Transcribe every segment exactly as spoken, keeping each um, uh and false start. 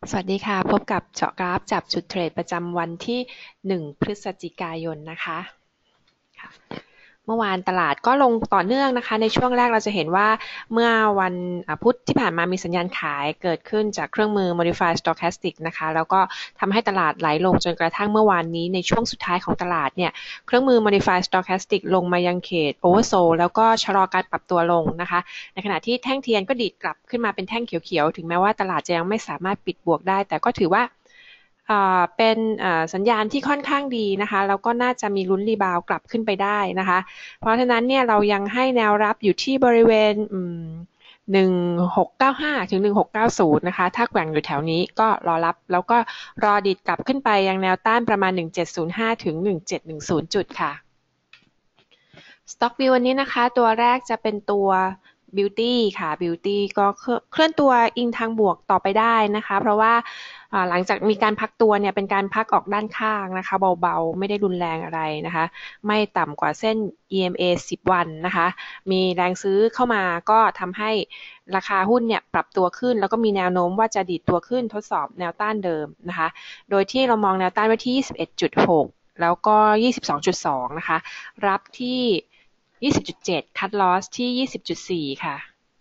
สวัสดีค่ะพบกับเจาะกราฟจับจุดเทรดประจำวันที่หนึ่งพฤศจิกายนนะคะเมื่อวานตลาดก็ลงต่อเนื่องนะคะในช่วงแรกเราจะเห็นว่าเมื่อวันพุธที่ผ่านมามีสัญญาณขายเกิดขึ้นจากเครื่องมือ Modified Stochastic นะคะแล้วก็ทำให้ตลาดไหลลงจนกระทั่งเมื่อวานนี้ในช่วงสุดท้ายของตลาดเนี่ยเครื่องมือ Modified Stochastic ลงมายังเขต Oversold แล้วก็ชะลอการปรับตัวลงนะคะในขณะที่แท่งเทียนก็ดีดกลับขึ้นมาเป็นแท่งเขียวๆถึงแม้ว่าตลาดจะยังไม่สามารถปิดบวกได้แต่ก็ถือว่าเป็นสัญญาณที่ค่อนข้างดีนะคะแล้วก็น่าจะมีลุ้นรีบาวกลับขึ้นไปได้นะคะเพราะฉะนั้นเนี่ยเรายังให้แนวรับอยู่ที่บริเวณหนึ่งหกเก้าห้าถึงหนึ่งหกเก้าศูนย์นะคะถ้าแกว่งอยู่แถวนี้ก็รอรับแล้วก็รอดีดกลับขึ้นไปยังแนวต้านประมาณหนึ่งเจ็ดศูนย์ห้าถึงหนึ่งเจ็ดหนึ่งศูนย์จุดค่ะ Stock View วันนี้นะคะตัวแรกจะเป็นตัว Beauty ค่ะ Beauty ก็เคลื่อนตัวอิงทางบวกต่อไปได้นะคะเพราะว่าหลังจากมีการพักตัวเนี่ยเป็นการพักออกด้านข้างนะคะเบาๆไม่ได้รุนแรงอะไรนะคะไม่ต่ำกว่าเส้น อี เอ็ม เอ สิบ วันนะคะมีแรงซื้อเข้ามาก็ทำให้ราคาหุ้นเนี่ยปรับตัวขึ้นแล้วก็มีแนวโน้มว่าจะดีดตัวขึ้นทดสอบแนวต้านเดิมนะคะโดยที่เรามองแนวต้านไว้ที่ ยี่สิบเอ็ดจุดหก แล้วก็ ยี่สิบสองจุดสอง นะคะรับที่ ยี่สิบจุดเจ็ด คัทลอสที่ ยี่สิบจุดสี่ ค่ะ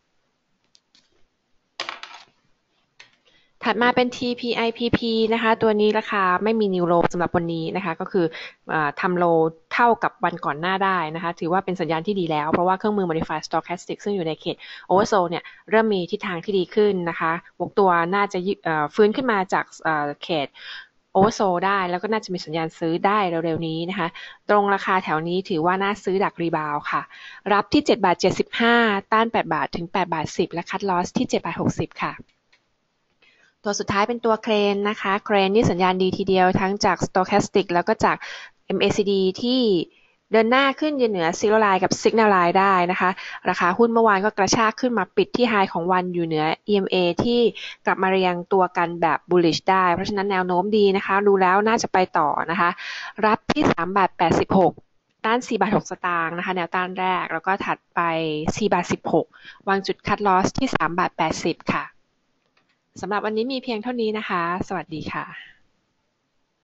ถัดมาเป็น ที พี ไอ พี พี นะคะตัวนี้ราคาไม่มีนิวโลสำหรับวันนี้นะคะก็คือทำโลเท่ากับวันก่อนหน้าได้นะคะถือว่าเป็นสัญญาณที่ดีแล้วเพราะว่าเครื่องมือ Modified Stochastic ซึ่งอยู่ในเขต Oversold เนี่ยเริ่มมีทิศทางที่ดีขึ้นนะคะวกตัวน่าจะฟื้นขึ้นมาจากเขตOversold ได้แล้วก็น่าจะมีสัญญาณซื้อได้เร็วๆนี้นะคะตรงราคาแถวนี้ถือว่าน่าซื้อดักรีบาวค่ะรับที่เจ็ดบาทเจ็ดสิบห้าต้านแปดบาทถึงแปดบาทสิบและคัทลอสที่เจ็ดบาทหกสิบค่ะตัวสุดท้ายเป็นตัวเครนนะคะเครนนี่สัญญาณดีทีเดียวทั้งจาก Stochastic แล้วก็จาก เอ็ม เอ ซี ดี ที่เดินหน้าขึ้นยืนเหนือ Zero Line กับ Signal Line ได้นะคะราคาหุ้นเมื่อวานก็กระชากขึ้นมาปิดที่ไฮของวันอยู่เหนือ อี เอ็ม เอ ที่กลับมาเรียงตัวกันแบบ bullish ได้เพราะฉะนั้นแนวโน้มดีนะคะดูแล้วน่าจะไปต่อนะคะรับที่สามบาทแปดสิบหกต้านสี่บาทหกสตางค์นะคะแนวต้านแรกแล้วก็ถัดไปสี่บาทสิบหกวางจุดคัทลอสที่สามบาทแปดสิบค่ะสำหรับวันนี้มีเพียงเท่านี้นะคะสวัสดีค่ะ